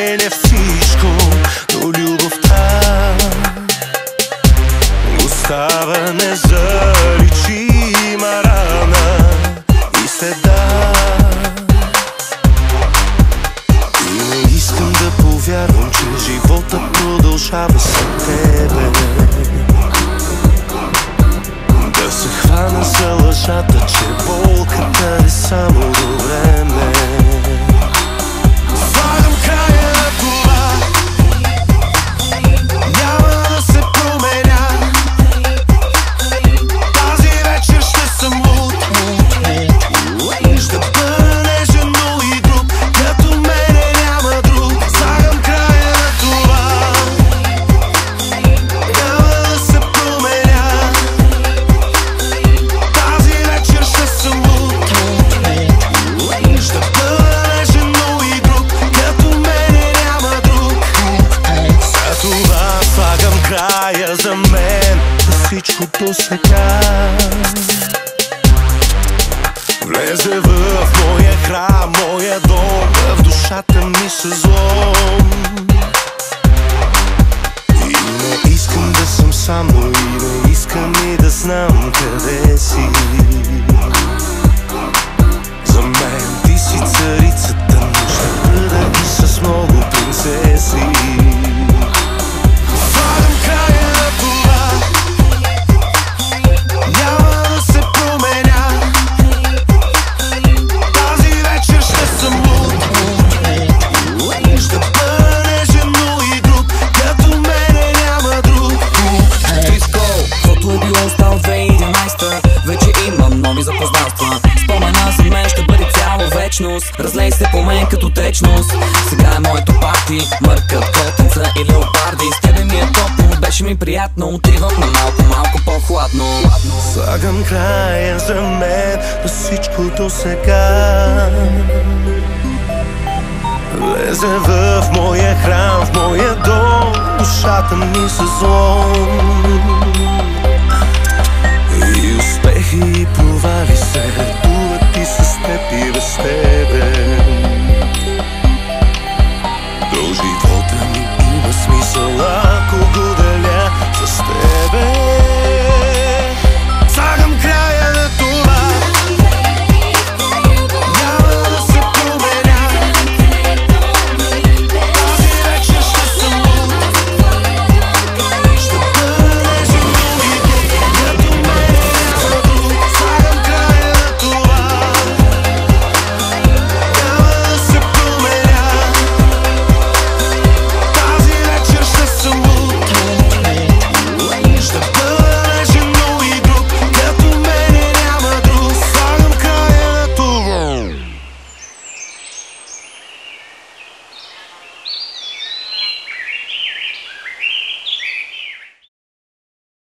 променя всичко, но любовта остава незаличима рана и следа. И не искам да повярвам, че живота продължава след тебе. Да се хвана за лъжата, че болката е само до време. Слагам края на това, няма да се променя. Тази вечер ще съм луд, ще бъда нежен, но и друг, като мене няма друг. Слагам края на това, няма да се променя. Тази вечер ще съм луд, ще бъда нежен, но и друг, като мене няма друг. За това слагам края за мен на всичко до сега. Влезе в моя храм, моя дом, в душата ми се злом. И не искам да съм сам, но и не искам и да знам къде си. За мен ти си царицата, но ще бъда и с много принцеси. Слагам края на това, няма да се променя. Тази вечер ще съм луд, ще бъда нежен, но и друг, като мене няма друг. Каквото е било стало 2011, вече имам нови запознанства. Спомена за мен ще бъде цяла вечност, разлей се по мен като течност. Сега е моето парти, мъркат котенца и леопарди. С тебе ми е топло, беше ми приятно, отивам на малко по-хладно. Слагам края за мен на всичко до сега. Влезе в моя храм, в моя дом, душата ми се злом. И успехи и провали се редуват и с теб и без теб.